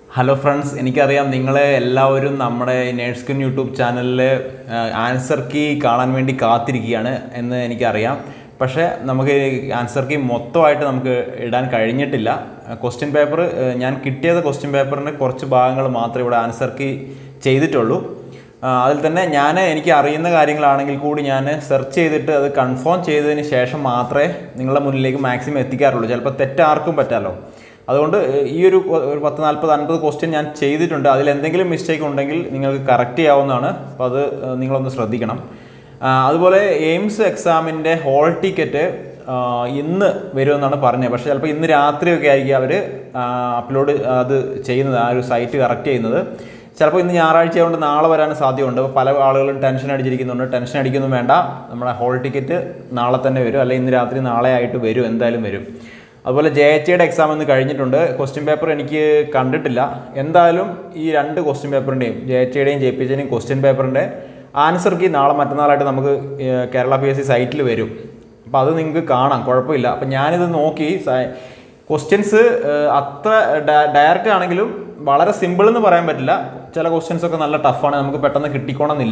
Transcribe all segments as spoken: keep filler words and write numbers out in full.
Hello friends, എനിക്കറിയാം നിങ്ങളെ എല്ലാവരും നമ്മുടെ നേഴ്സ് ക്യൂൻ യൂട്യൂബ് ചാനലിൽ ആൻസർ കീ കാണാൻ വേണ്ടി കാത്തിരിക്കുകയാണ് എന്ന് എനിക്കറിയാം. പക്ഷേ നമുക്ക് ആൻസർ കീ മൊത്തമായിട്ട് നമുക്ക് ഇടാൻ കഴിഞ്ഞിട്ടില്ല. ക്വസ്റ്റ്യൻ പേപ്പർ ഞാൻ കിട്ടിയത് ക്വസ്റ്റ്യൻ പേപ്പറിൻ്റെ കുറച്ച് ഭാഗങ്ങൾ മാത്രമേ ഇവിടെ ആൻസർ കീ ചെയ്തിട്ടുള്ളൂ. അതിൽ തന്നെ ഞാൻ എനിക്ക് അറിയുന്ന കാര്യങ്ങളാണെങ്കിൽ കൂടി ഞാൻ സെർച്ച് ചെയ്തിട്ട് അത് കൺഫേം ചെയ്തതിന് ശേഷം മാത്രമേ നിങ്ങളുടെ മുന്നിലേക്ക് മാക്സിമം എത്തിക്കാറുള്ളൂ. ചിലപ്പോൾ തെറ്റാർക്കും പറ്റാമല്ലോ. അതുകൊണ്ട് ഈ ഒരു ഒരു പത്ത് നാൽപ്പത് അൻപത് ക്വസ്റ്റ്യൻ ഞാൻ ചെയ്തിട്ടുണ്ട്. അതിലെന്തെങ്കിലും മിസ്റ്റേക്ക് ഉണ്ടെങ്കിൽ നിങ്ങൾക്ക് കറക്റ്റ് ചെയ്യാവുന്നതാണ്. അപ്പോൾ അത് നിങ്ങളൊന്ന് ശ്രദ്ധിക്കണം. അതുപോലെ എയിംസ് എക്സാമിൻ്റെ ഹോൾ ടിക്കറ്റ് ഇന്ന് വരുമെന്നാണ് പറഞ്ഞത്. പക്ഷേ ചിലപ്പോൾ ഇന്ന് രാത്രിയൊക്കെ ആയിരിക്കും അവർ അപ്ലോഡ് അത് ചെയ്യുന്നത്, ആ ഒരു സൈറ്റ് കറക്റ്റ് ചെയ്യുന്നത്. ചിലപ്പോൾ ഇന്ന് ഞായറാഴ്ച ആയതുകൊണ്ട് നാളെ വരാൻ സാധ്യതയുണ്ട്. അപ്പോൾ പല ആളുകളും ടെൻഷൻ അടിച്ചിരിക്കുന്നുണ്ട്. ടെൻഷൻ അടിക്കൊന്നും വേണ്ട, നമ്മുടെ ഹോൾ ടിക്കറ്റ് നാളെ തന്നെ വരും, അല്ലെങ്കിൽ ഇന്ന് രാത്രി നാളെ ആയിട്ട് വരും, എന്തായാലും വരും. അതുപോലെ ജെ എച്ച് യുടെ എക്സാം ഇന്ന് കഴിഞ്ഞിട്ടുണ്ട്. ക്വസ്റ്റ്യൻ പേപ്പർ എനിക്ക് കണ്ടിട്ടില്ല. എന്തായാലും ഈ രണ്ട് ക്വസ്റ്റ്യൻ പേപ്പറിൻ്റെയും ജെ എച്ച് യുടെയും ജെ പി എച്ച് യുടെയും ക്വസ്റ്റ്യൻ പേപ്പറിൻ്റെ ആൻസർ കീ നാളെ മറ്റന്നാളായിട്ട് നമുക്ക് കേരള പി എസ് സി സൈറ്റിൽ വരും. അപ്പോൾ അത് നിങ്ങൾക്ക് കാണാം, കുഴപ്പമില്ല. അപ്പം ഞാനിത് നോക്കി ക്വസ്റ്റ്യൻസ് അത്ര ഡയറക്റ്റ് ആണെങ്കിലും വളരെ സിമ്പിൾ എന്ന് പറയാൻ പറ്റില്ല. ചില ക്വസ്റ്റ്യൻസൊക്കെ നല്ല ടഫാണ്, നമുക്ക് പെട്ടെന്ന് കിട്ടിക്കോണമെന്നില്ല.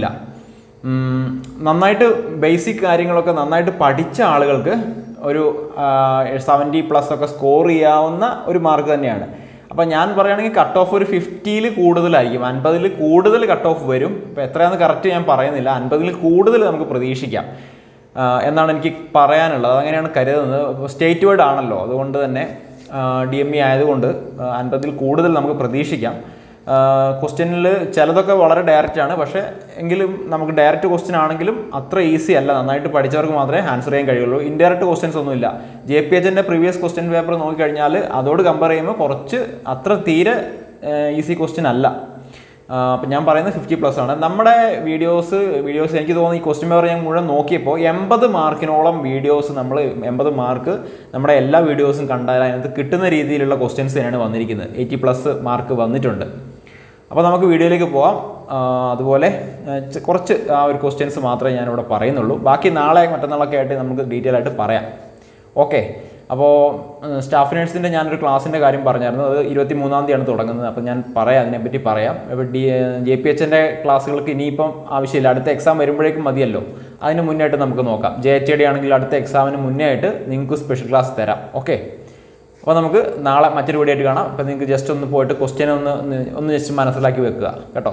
നന്നായിട്ട് ബേസിക് കാര്യങ്ങളൊക്കെ നന്നായിട്ട് പഠിച്ച ആളുകൾക്ക് ഒരു സെവൻറ്റി പ്ലസ് ഒക്കെ സ്കോർ ചെയ്യാവുന്ന ഒരു മാർക്ക് തന്നെയാണ്. അപ്പോൾ ഞാൻ പറയുകയാണെങ്കിൽ കട്ട് ഓഫ് ഒരു ഫിഫ്റ്റിയിൽ കൂടുതലായിരിക്കും, അൻപതിൽ കൂടുതൽ കട്ട് ഓഫ് വരും. ഇപ്പോൾ എത്രയാണെന്ന് കറക്റ്റ് ഞാൻ പറയുന്നില്ല, അൻപതിൽ കൂടുതൽ നമുക്ക് പ്രതീക്ഷിക്കാം എന്നാണ് എനിക്ക് പറയാനുള്ളത്. അങ്ങനെയാണ് കരുതുന്നത്. സ്റ്റേറ്റ് വൈഡ് ആണല്ലോ, അതുകൊണ്ട് തന്നെ ഡി എം ഇ ആയതുകൊണ്ട് അൻപതിൽ കൂടുതൽ നമുക്ക് പ്രതീക്ഷിക്കാം. ക്വസ്റ്റ്യനിൽ ചിലതൊക്കെ വളരെ ഡയറക്റ്റാണ്, പക്ഷേ എങ്കിലും നമുക്ക് ഡയറക്റ്റ് ക്വസ്റ്റ്യൻ ആണെങ്കിലും അത്ര ഈസി അല്ല. നന്നായിട്ട് പഠിച്ചവർക്ക് മാത്രമേ ആൻസർ ചെയ്യാൻ കഴിയുള്ളൂ. ഇൻഡയറക്റ്റ് ക്വസ്റ്റ്യൻസ് ഒന്നുമില്ല. ജെ പി എച്ചിൻ്റെ പ്രീവിയസ് ക്വസ്റ്റ്യൻ പേപ്പർ നോക്കിക്കഴിഞ്ഞാൽ അതോട് കമ്പയർ ചെയ്യുമ്പോൾ കുറച്ച് അത്ര തീരെ ഈസി ക്വസ്റ്റ്യൻ അല്ല. അപ്പം ഞാൻ പറയുന്നത് ഫിഫ്റ്റി പ്ലസ് ആണ്. നമ്മുടെ വീഡിയോസ് വീഡിയോസ് എനിക്ക് തോന്നുന്നു ഈ ക്വസ്റ്റ്യൻ പേപ്പർ ഞാൻ മുഴുവൻ നോക്കിയപ്പോൾ എൺപത് മാർക്കിനോളം വീഡിയോസ് നമ്മൾ എൺപത് മാർക്ക് നമ്മുടെ എല്ലാ വീഡിയോസും കണ്ടാൽ അതിനകത്ത് കിട്ടുന്ന രീതിയിലുള്ള ക്വസ്റ്റ്യൻസ് തന്നെയാണ് വന്നിരിക്കുന്നത്. എയ്റ്റി പ്ലസ് മാർക്ക് വന്നിട്ടുണ്ട്. അപ്പോൾ നമുക്ക് വീഡിയോയിലേക്ക് പോകാം. അതുപോലെ കുറച്ച് ആ ഒരു ക്വസ്റ്റ്യൻസ് മാത്രമേ ഞാനിവിടെ പറയുന്നുള്ളൂ. ബാക്കി നാളെ മറ്റന്നാളൊക്കെ ആയിട്ട് നമുക്ക് ഡീറ്റെയിൽ ആയിട്ട് പറയാം. ഓക്കെ. അപ്പോൾ സ്റ്റാഫ് നേഴ്സിൻ്റെ ഞാനൊരു ക്ലാസ്സിൻ്റെ കാര്യം പറഞ്ഞായിരുന്നു. അത് ഇരുപത്തി മൂന്നാം തീയതിയാണ് തുടങ്ങുന്നത്. അപ്പോൾ ഞാൻ പറയാം, അതിനെപ്പറ്റി പറയാം. ഇപ്പോൾ ഡി ജെ പി എച്ചിൻ്റെ ക്ലാസ്സുകൾക്ക് ഇനിയിപ്പം ആവശ്യമില്ല, അടുത്ത എക്സാം വരുമ്പോഴേക്കും മതിയല്ലോ. അതിന് മുന്നായിട്ട് നമുക്ക് നോക്കാം. ജെ എച്ച് ഡി ആണെങ്കിൽ അടുത്ത എക്സാമിന് മുന്നേ ആയിട്ട് നിങ്ങൾക്ക് സ്പെഷ്യൽ ക്ലാസ് തരാം. ഓക്കെ. അപ്പോൾ നമുക്ക് നാളെ മറ്റൊരു വീഡിയോ ആയിട്ട് കാണാം. അപ്പോൾ നിങ്ങൾക്ക് ജസ്റ്റ് ഒന്ന് പോയിട്ട് ക്വസ്റ്റ്യൻ ഒന്ന് ഒന്ന് ജസ്റ്റ് മനസ്സിലാക്കി വെക്കുക കേട്ടോ.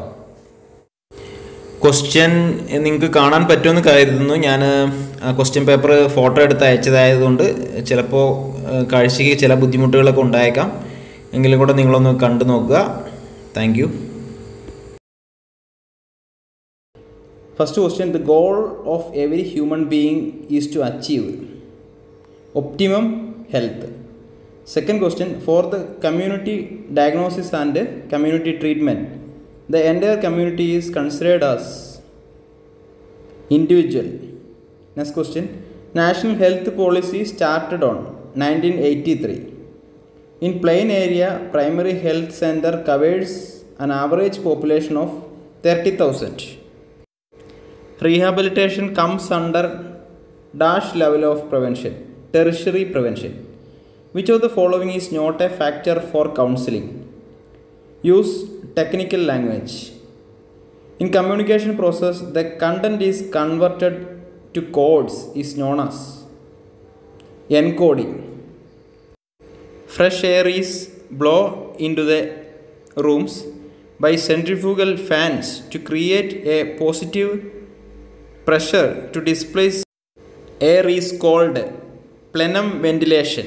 ക്വസ്റ്റ്യൻ നിങ്ങൾക്ക് കാണാൻ പറ്റുമെന്ന് കരുതുന്നു. ഞാൻ ക്വസ്റ്റ്യൻ പേപ്പർ ഫോട്ടോ എടുത്ത് അയച്ചതായതുകൊണ്ട് ചിലപ്പോൾ കാഴ്ചയ്ക്ക് ചില ബുദ്ധിമുട്ടുകളൊക്കെ ഉണ്ടായേക്കാം. എങ്കിലും കൂടെ നിങ്ങളൊന്ന് കണ്ടു നോക്കുക. Thank you. First question, the goal of every human being is to achieve optimum health. Second question, for the community diagnosis and community treatment, the entire community is considered as individual. Next question, National Health Policy started on nineteen eighty-three. In plain area, primary health center covers an average population of thirty thousand. Rehabilitation comes under dash level of prevention, tertiary prevention. Which of the following is not a factor for counseling? Use technical language. In communication process, the content is converted to codes is known as encoding. Fresh air is blown into the rooms by centrifugal fans to create a positive pressure to displace air is called plenum ventilation.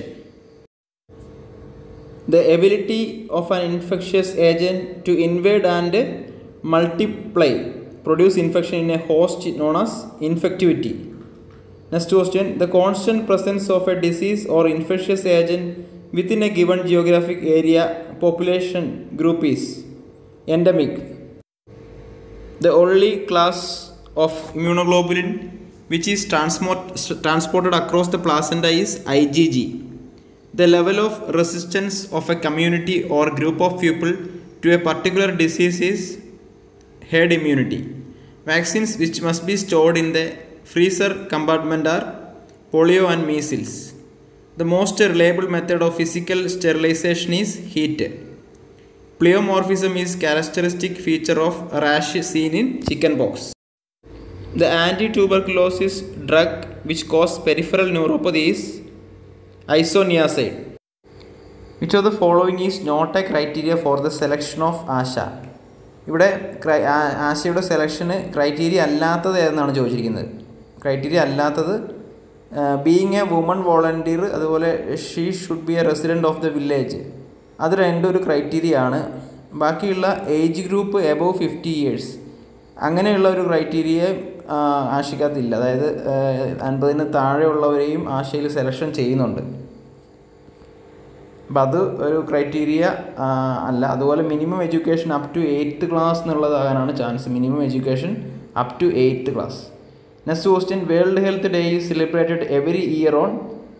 The ability of an infectious agent to invade and multiply, produce infection in a host known as infectivity. Next question, the constant presence of a disease or infectious agent within a given geographic area population group is endemic. The only class of immunoglobulin which is transport, transported across the placenta is I G G. The level of resistance of a community or group of people to a particular disease is herd immunity. Vaccines which must be stored in the freezer compartment are polio and measles. The most reliable method of physical sterilization is heat. Pleomorphism is characteristic feature of rash seen in chickenpox. The anti-tuberculosis drug which causes peripheral neuropathy is isoniazid. Which of the following is not a criteria for the selection of ASHA? ഇവിടെ ആശയുടെ സെലക്ഷന് criteria അല്ലാത്തത് ഏതെന്നാണ് ചോദിച്ചിരിക്കുന്നത്. Criteria അല്ലാത്തത് being a woman volunteer, അതുപോലെ she should be a resident of the village, അത് രണ്ടും ഒരു criteria ആണ്. ബാക്കിയുള്ള age group above fifty years അങ്ങനെയുള്ള ഒരു ക്രൈറ്റീരിയ ആശയ്ക്കകത്തില്ല. അതായത് അൻപതിന് താഴെയുള്ളവരെയും ആശയിൽ സെലക്ഷൻ ചെയ്യുന്നുണ്ട്. അപ്പം അത് ഒരു ക്രൈറ്റീരിയ അല്ല. അതുപോലെ minimum education up to eighth class എന്നുള്ളതാകാനാണ് chance. Minimum education up to eighth class. Next question, world health day is celebrated every year on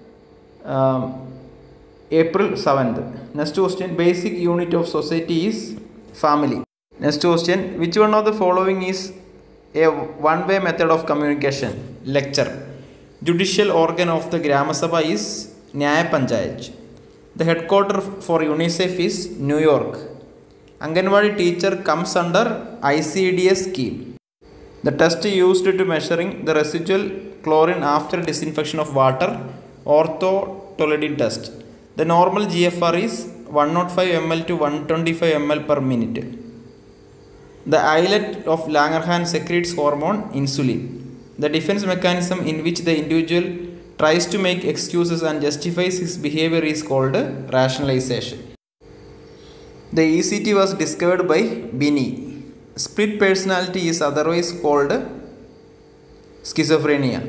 April seventh. Next question, basic unit of society is family. Next question, which one of the following is a one-way method of communication? Lecture. Judicial organ of the Grama Sabha is Nyaya Panchayat. The headquarter for UNICEF is New York. Anganwadi teacher comes under I C D S scheme. The test used to measuring the residual chlorine after disinfection of water, ortho-Toledin test. The normal G F R is one oh five milliliters to one hundred twenty-five milliliters per minute. The islet of Langerhans secretes hormone insulin. The defense mechanism in which the individual tries to make excuses and justifies his behavior is called rationalization. The E C T was discovered by Binney. Split personality is otherwise called schizophrenia.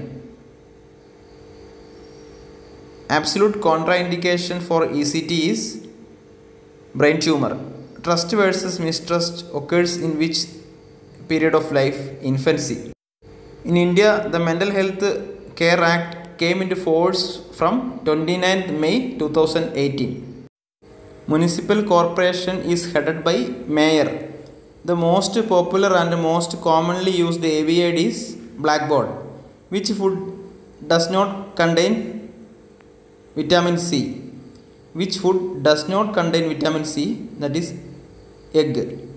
Absolute contraindication for E C T is brain tumor. Trust versus mistrust occurs in which period of life? Infancy. In India, the Mental Health Care Act came into force from twenty-ninth May two thousand eighteen. Municipal corporation is headed by mayor. The most popular and most commonly used A V A D is blackboard. Which food does not contain vitamin C? Which food does not contain vitamin C? That is egg.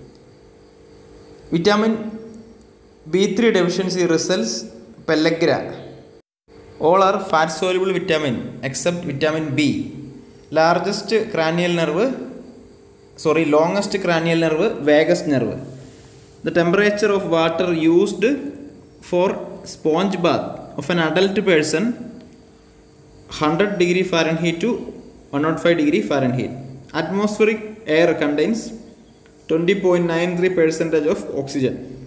Vitamin B three deficiency results pellagra. All are fat soluble vitamin except vitamin B. Largest cranial nerve, sorry, longest cranial nerve, vagus nerve. The temperature of water used for sponge bath of an adult person, one hundred degree Fahrenheit to one hundred five degree Fahrenheit. Atmospheric air contains twenty point nine three percent of oxygen.